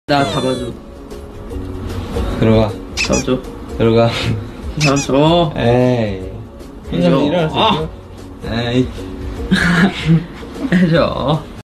나 잡아줘. 들어가. 잡아줘. 들어가. 잡아줘. 에이. 해줘. 일어날 수 있어? 에이. 해줘.